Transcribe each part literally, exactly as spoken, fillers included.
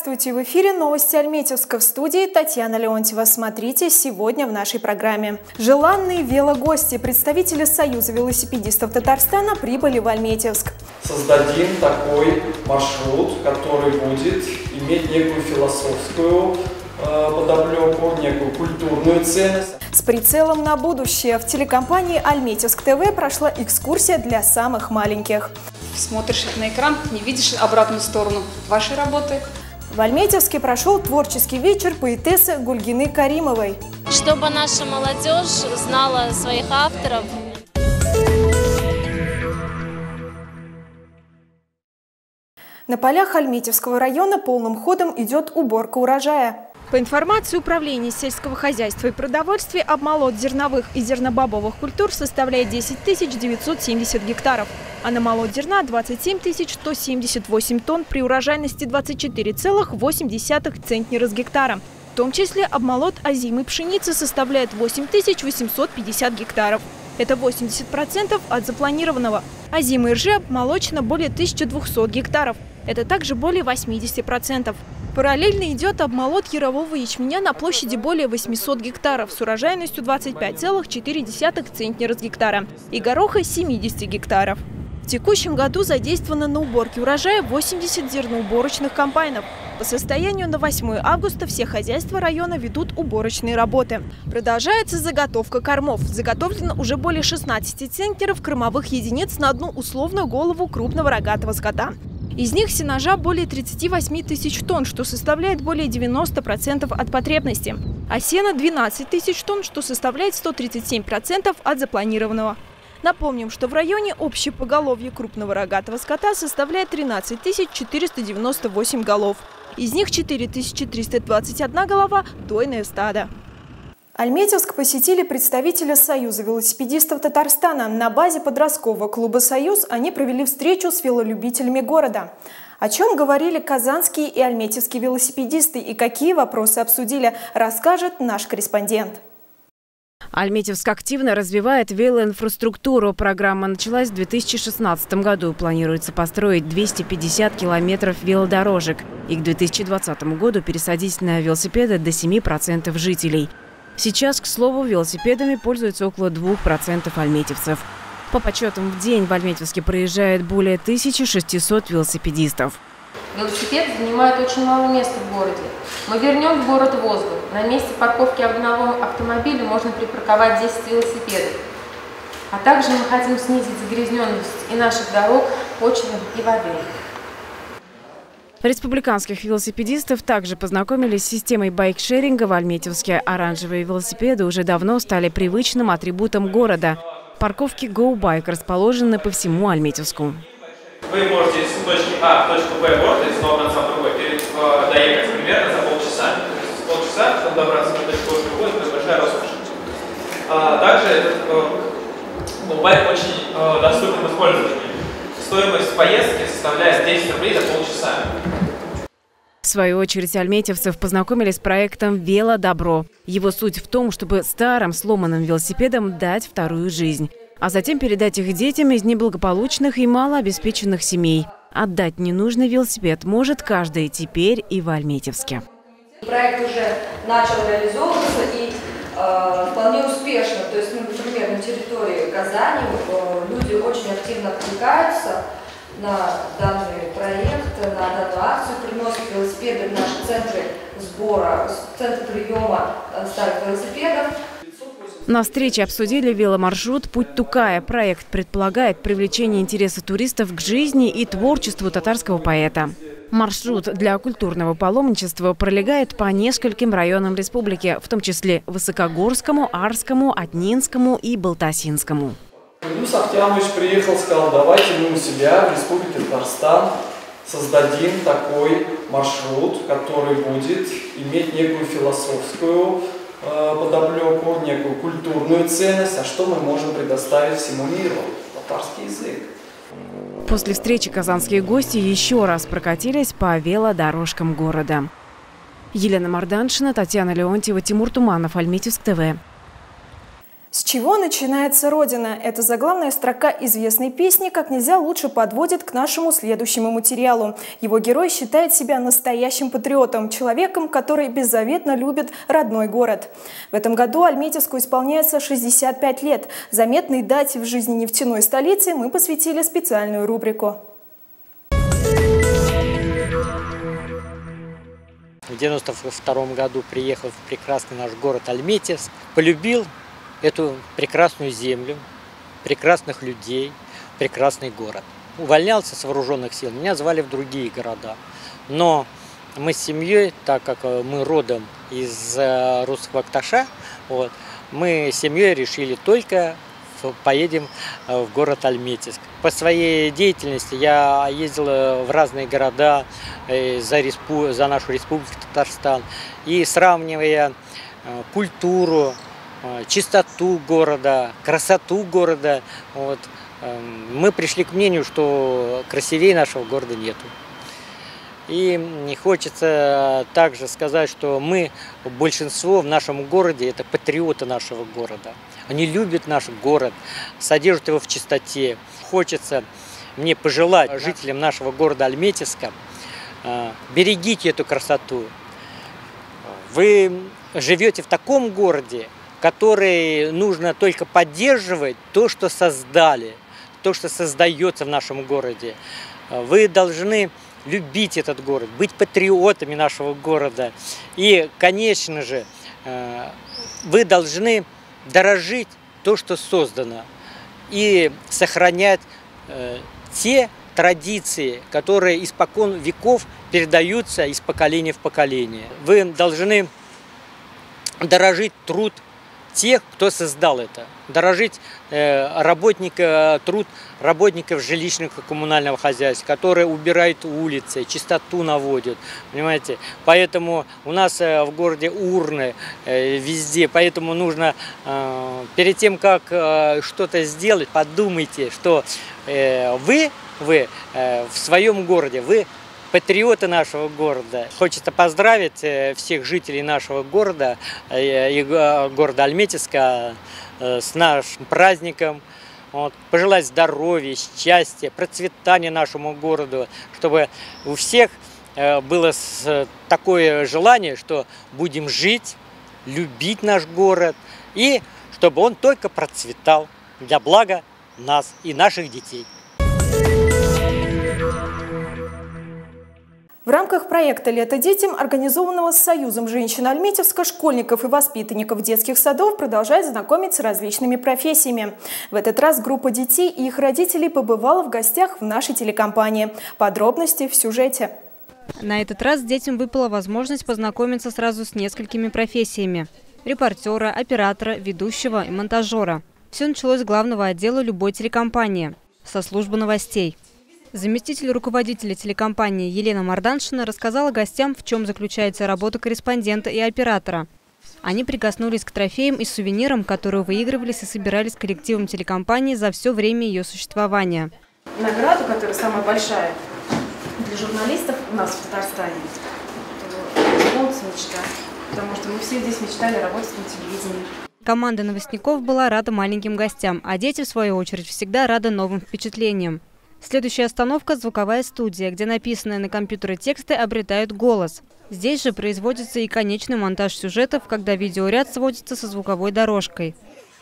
Здравствуйте! В эфире новости Альметьевска, в студии Татьяна Леонтьева. Смотрите сегодня в нашей программе. Желанные велогости, представители Союза велосипедистов Татарстана прибыли в Альметьевск. Создадим такой маршрут, который будет иметь некую философскую э, подоплеку, некую культурную ценность. С прицелом на будущее в телекомпании Альметьевск ТВ прошла экскурсия для самых маленьких. Смотришь на экран, не видишь обратную сторону вашей работы. В Альметьевске прошел творческий вечер поэтессы Гульгины Каримовой. Чтобы наша молодежь знала своих авторов. На полях Альметьевского района полным ходом идет уборка урожая. По информации Управления сельского хозяйства и продовольствия, обмолот зерновых и зернобобовых культур составляет десять тысяч девятьсот семьдесят гектаров, а намолот зерна – двадцать семь тысяч сто семьдесят восемь тонн при урожайности двадцать четыре целых восемь десятых центнера с гектара. В том числе обмолот озимой пшеницы составляет восемь тысяч восемьсот пятьдесят гектаров. Это восемьдесят процентов от запланированного. Озимой ржи обмолочено более тысячи двухсот гектаров. Это также более восьмидесяти процентов. Параллельно идет обмолот ярового ячменя на площади более восьмисот гектаров с урожайностью двадцать пять целых четыре десятых центнера с гектара и гороха семидесяти гектаров. В текущем году задействовано на уборке урожая восемьдесят зерноуборочных комбайнов. По состоянию на восьмое августа все хозяйства района ведут уборочные работы. Продолжается заготовка кормов. Заготовлено уже более шестнадцати центнеров кормовых единиц на одну условную голову крупного рогатого скота. Из них сенажа более тридцати восьми тысяч тонн, что составляет более девяноста процентов от потребности. А сена – двенадцать тысяч тонн, что составляет сто тридцать семь процентов от запланированного. Напомним, что в районе общее поголовье крупного рогатого скота составляет тринадцать тысяч четыреста девяносто восемь голов. Из них четыре тысячи триста двадцать одна голова – дойное стадо. Альметьевск посетили представители Союза велосипедистов Татарстана. На базе подросткового клуба «Союз» они провели встречу с велолюбителями города. О чем говорили казанские и альметьевские велосипедисты и какие вопросы обсудили, расскажет наш корреспондент. Альметьевск активно развивает велоинфраструктуру. Программа началась в две тысячи шестнадцатом году. Планируется построить двести пятьдесят километров велодорожек и к две тысячи двадцатому году пересадить на велосипеды до семи процентов жителей. Сейчас, к слову, велосипедами пользуются около двух процентов альметьевцев. По подсчетам, в день в Альметьевске проезжает более тысячи шестисот велосипедистов. Велосипед занимает очень мало места в городе. Мы вернем в город воздух. На месте парковки одного автомобиля можно припарковать десять велосипедов. А также мы хотим снизить загрязненность и наших дорог, почвы и воды. Республиканских велосипедистов также познакомились с системой байкшеринга в Альметьевске. Оранжевые велосипеды уже давно стали привычным атрибутом города. Парковки GoBike расположены по всему Альметьевску. Вы можете с точки А в точку Б города, из одного конца в другой, доехать примерно за полчаса. С полчаса, чтобы добраться до точки А в другой, это большая роскошь. Также этот GoBike очень доступен в использовании. Стоимость поездки составляет десять рублей за полчаса. В свою очередь, альметьевцев познакомились с проектом «Велодобро». Его суть в том, чтобы старым сломанным велосипедам дать вторую жизнь, а затем передать их детям из неблагополучных и малообеспеченных семей. Отдать ненужный велосипед может каждый теперь и в Альметьевске. Проект уже начал реализовываться и э, вполне успешно. То есть, ну, например, на территории Казани э, люди очень активно откликаются на данный проект, на данную акцию, приносят велосипеды в наши центры сбора, центры приема старых велосипедов. На встрече обсудили веломаршрут «Путь Тукая». Проект предполагает привлечение интереса туристов к жизни и творчеству татарского поэта. Маршрут для культурного паломничества пролегает по нескольким районам республики, в том числе Высокогорскому, Арскому, Атнинскому и Балтасинскому. Плюс Ахтямович приехал, сказал, давайте мы у себя в Республике Татарстан создадим такой маршрут, который будет иметь некую философскую э, подоплеку, некую культурную ценность, а что мы можем предоставить всему миру? Татарский язык. После встречи казанские гости еще раз прокатились по велодорожкам города. Елена Марданшина, Татьяна Леонтьева, Тимур Туманов, Альметьевск ТВ. С чего начинается Родина? Эта заглавная строка известной песни как нельзя лучше подводит к нашему следующему материалу. Его герой считает себя настоящим патриотом, человеком, который беззаветно любит родной город. В этом году Альметьевску исполняется шестьдесят пять лет. Заметной дате в жизни нефтяной столицы мы посвятили специальную рубрику. В девяносто втором году приехал в прекрасный наш город Альметьевск, полюбил эту прекрасную землю, прекрасных людей, прекрасный город. Увольнялся с вооруженных сил, меня звали в другие города. Но мы с семьей, так как мы родом из русского Акташа, вот, мы с семьей решили только поедем в город Альметьевск. По своей деятельности я ездил в разные города за, респу... за нашу республику Татарстан. И сравнивая культуру, чистоту города, красоту города, вот, мы пришли к мнению, что красивее нашего города нету. И хочется также сказать, что мы, большинство в нашем городе, это патриоты нашего города. Они любят наш город, содержат его в чистоте. Хочется мне пожелать жителям нашего города Альметьевска, берегите эту красоту. Вы живете в таком городе, который нужно только поддерживать то, что создали, то, что создается в нашем городе. Вы должны любить этот город, быть патриотами нашего города. И, конечно же, вы должны дорожить то, что создано, и сохранять те традиции, которые испокон веков передаются из поколения в поколение. Вы должны дорожить труд тех, кто создал это, дорожить э, работника, труд работников жилищного и коммунального хозяйства, которые убирают улицы, чистоту наводят, понимаете. Поэтому у нас э, в городе урны э, везде, поэтому нужно э, перед тем, как э, что-то сделать, подумайте, что э, вы, вы э, в своем городе, вы патриоты нашего города. Хочется поздравить всех жителей нашего города и города Альметьевска с нашим праздником. Вот. Пожелать здоровья, счастья, процветания нашему городу, чтобы у всех было такое желание, что будем жить, любить наш город, и чтобы он только процветал для блага нас и наших детей. В рамках проекта «Лето детям», организованного с Союзом женщин Альметьевска, школьников и воспитанников детских садов продолжают знакомить с различными профессиями. В этот раз группа детей и их родителей побывала в гостях в нашей телекомпании. Подробности в сюжете. На этот раз детям выпала возможность познакомиться сразу с несколькими профессиями – репортера, оператора, ведущего и монтажера. Все началось с главного отдела любой телекомпании – со службы новостей. Заместитель руководителя телекомпании Елена Марданшина рассказала гостям, в чем заключается работа корреспондента и оператора. Они прикоснулись к трофеям и сувенирам, которые выигрывались и собирались коллективом телекомпании за все время ее существования. Награду, которая самая большая для журналистов у нас в Татарстане, это мечта, потому что мы все здесь мечтали работать на телевидении. Команда новостников была рада маленьким гостям, а дети, в свою очередь, всегда рады новым впечатлениям. Следующая остановка – звуковая студия, где написанные на компьютере тексты обретают голос. Здесь же производится и конечный монтаж сюжетов, когда видеоряд сводится со звуковой дорожкой.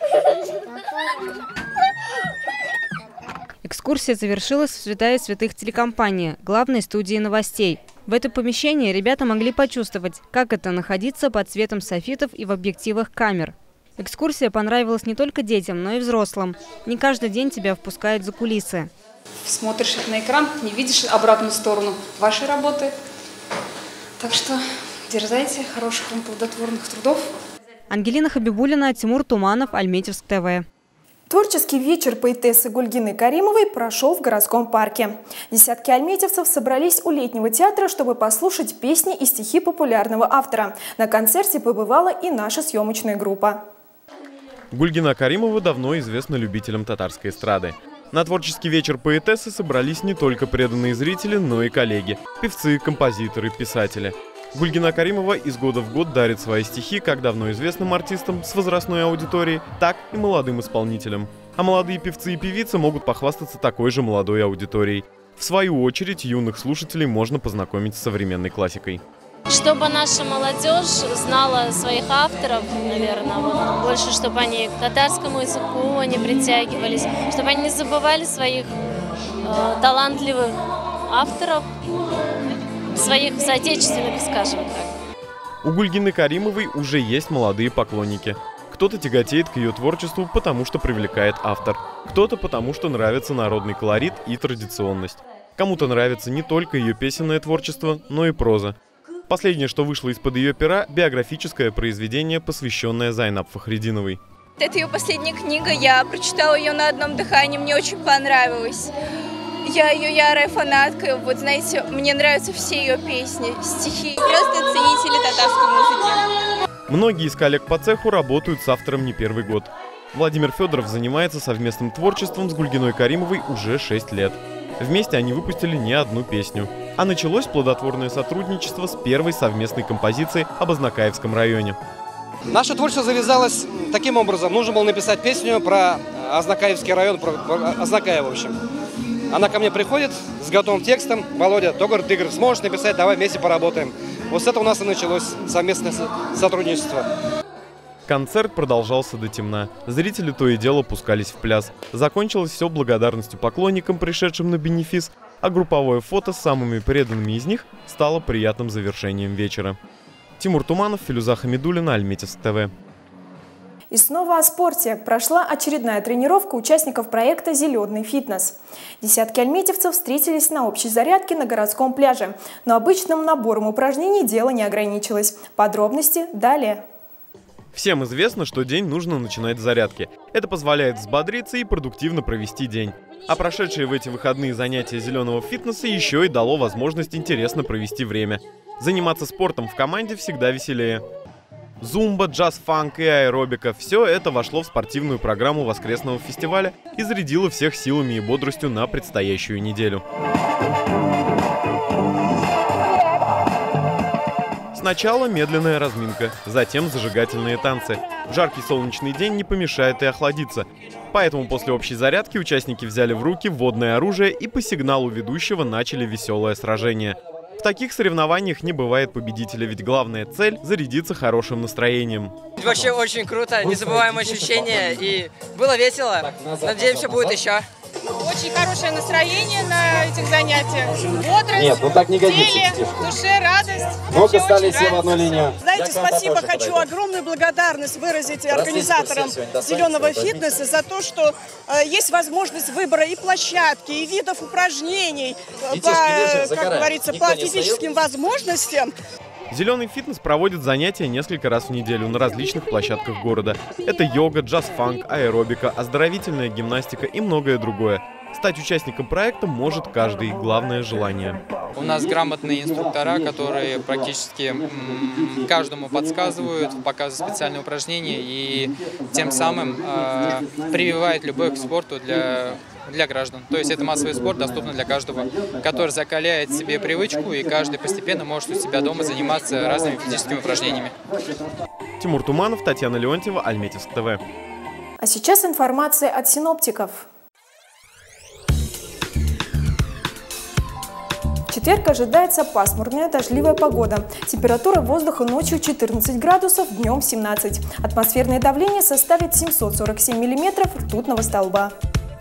Экскурсия завершилась в святая святых телекомпании, главной студии новостей. В это помещение ребята могли почувствовать, как это находиться под светом софитов и в объективах камер. Экскурсия понравилась не только детям, но и взрослым. Не каждый день тебя впускают за кулисы. Смотришь на экран, не видишь обратную сторону вашей работы. Так что дерзайте, хороших вам плодотворных трудов. Ангелина Хабибулина, Тимур Туманов, Альметьевск ТВ. Творческий вечер поэтессы Гульгины Каримовой прошел в городском парке. Десятки альметьевцев собрались у летнего театра, чтобы послушать песни и стихи популярного автора. На концерте побывала и наша съемочная группа. Гульгина Каримова давно известна любителям татарской эстрады. На творческий вечер поэтессы собрались не только преданные зрители, но и коллеги – певцы, композиторы, писатели. Гульгина Каримова из года в год дарит свои стихи как давно известным артистам с возрастной аудиторией, так и молодым исполнителям. А молодые певцы и певицы могут похвастаться такой же молодой аудиторией. В свою очередь, юных слушателей можно познакомить с современной классикой. Чтобы наша молодежь знала своих авторов, наверное, вот, больше, чтобы они к татарскому языку они притягивались, чтобы они не забывали своих э, талантливых авторов, своих соотечественных, скажем так. У Гульгины Каримовой уже есть молодые поклонники. Кто-то тяготеет к ее творчеству, потому что привлекает автор. Кто-то потому, что нравится народный колорит и традиционность. Кому-то нравится не только ее песенное творчество, но и проза. Последнее, что вышло из-под ее пера, биографическое произведение, посвященное Зайнаб Фахридиновой. Это ее последняя книга, я прочитала ее на одном дыхании, мне очень понравилось. Я ее ярая фанатка, вот знаете, мне нравятся все ее песни, стихи. Просто ценители татарской музыки. Многие из коллег по цеху работают с автором не первый год. Владимир Федоров занимается совместным творчеством с Гульгиной Каримовой уже шесть лет. Вместе они выпустили не одну песню. А началось плодотворное сотрудничество с первой совместной композицией об Азнакаевском районе. Наше творчество завязалось таким образом. Нужно было написать песню про Азнакаевский район, про, про Азнакаева, в общем. Она ко мне приходит с готовым текстом. Володя, Тогар, ты, говорит, сможешь написать, давай вместе поработаем. Вот с этого у нас и началось совместное сотрудничество. Концерт продолжался до темна. Зрители то и дело пускались в пляс. Закончилось все благодарностью поклонникам, пришедшим на бенефис, а групповое фото с самыми преданными из них стало приятным завершением вечера. Тимур Туманов, Филюза Хамидуллина, Альметьевск ТВ. И снова о спорте. Прошла очередная тренировка участников проекта «Зеленый фитнес». Десятки альметьевцев встретились на общей зарядке на городском пляже. Но обычным набором упражнений дело не ограничилось. Подробности далее. Всем известно, что день нужно начинать с зарядки. Это позволяет взбодриться и продуктивно провести день. А прошедшие в эти выходные занятия зеленого фитнеса еще и дало возможность интересно провести время. Заниматься спортом в команде всегда веселее. Зумба, джаз-фанк и аэробика – все это вошло в спортивную программу воскресного фестиваля и зарядило всех силами и бодростью на предстоящую неделю. Сначала медленная разминка, затем зажигательные танцы. В жаркий солнечный день не помешает и охладиться. Поэтому после общей зарядки участники взяли в руки водное оружие и по сигналу ведущего начали веселое сражение. В таких соревнованиях не бывает победителя, ведь главная цель – зарядиться хорошим настроением. Вообще очень круто, незабываемые ощущения, и было весело. Надеемся, будет еще. Очень хорошее настроение на этих занятиях. Бодрость, Нет, ну так не годится, в теле, в душе радость. Ну-ка, стали все в одну линию. Знаете, спасибо, хочу огромную благодарность выразить организаторам зеленого фитнеса за то, что э, есть возможность выбора и площадки, и видов упражнений, и по, лежит, как говорится, Никто по физическим возможностям. Зеленый фитнес проводит занятия несколько раз в неделю на различных площадках города. Это йога, джаз-фанк, аэробика, оздоровительная гимнастика и многое другое. Стать участником проекта может каждый, главное желание. У нас грамотные инструктора, которые практически каждому подсказывают, показывают специальные упражнения и тем самым э, прививают любовь к спорту для, для граждан. То есть это массовый спорт, доступный для каждого, который закаляет себе привычку, и каждый постепенно может у себя дома заниматься разными физическими упражнениями. Тимур Туманов, Татьяна Леонтьева, Альметьевск ТВ. А сейчас информация от синоптиков. В четверг ожидается пасмурная дождливая погода. Температура воздуха ночью четырнадцать градусов, днем семнадцать. Атмосферное давление составит семьсот сорок семь миллиметров ртутного столба.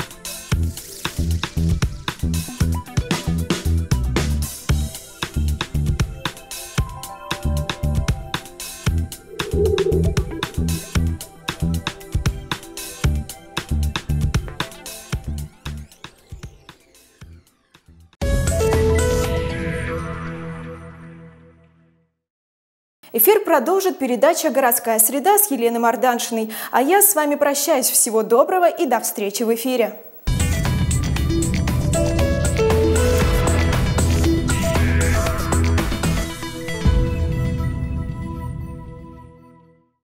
Эфир продолжит передача «Городская среда» с Еленой Марданшиной. А я с вами прощаюсь. Всего доброго и до встречи в эфире.